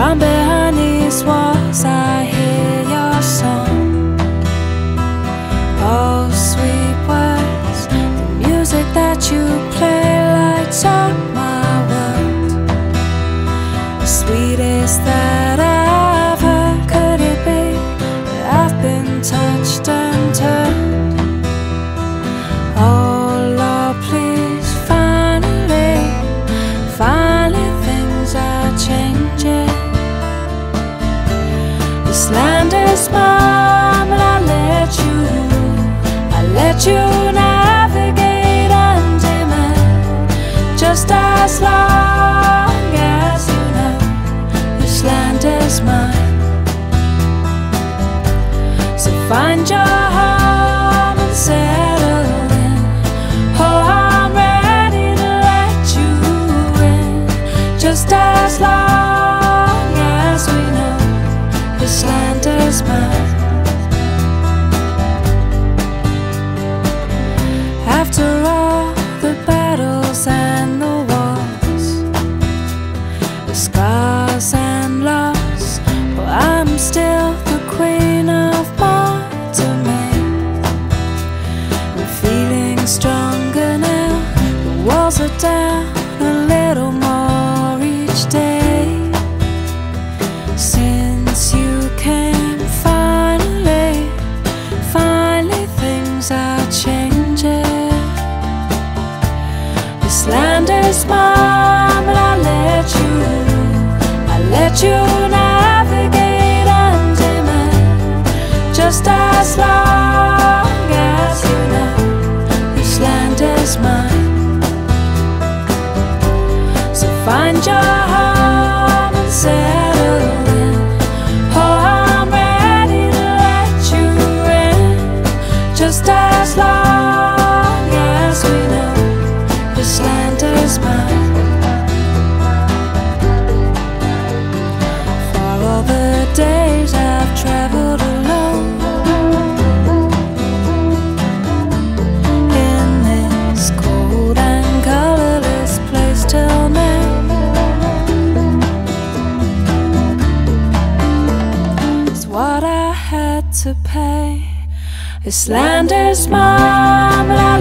From behind these walls I hear your song. Oh, sweet words, the music that you play lights up my world. The sweetest that I've heard. Could it be that I've been touched and turned? Oh Lord, please, finally things are changing. This land is mine, but I let you navigate under me, just as long as you know this land is mine. So find your home and settle in. Oh, I'm ready to let you in, just as long as we know this land is mine. After all the battles and the wars, the scars and loss, well, I'm still the queen of Montemain. I'm feeling stronger now. The walls are down a little more each day. Since you came, finally things are changing. This land is mine, but I let you navigate under me, just as long as you know this land is mine. So find your home and settle in. Oh, I'm ready to let you in, just as long as we know this land is mine. For all the days I've traveled alone in this cold and colorless place till now, it's what I had to pay. This land is mine, but I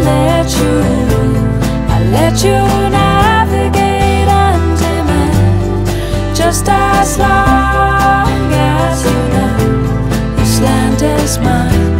let you navigate under me, just as long as you know this land is mine.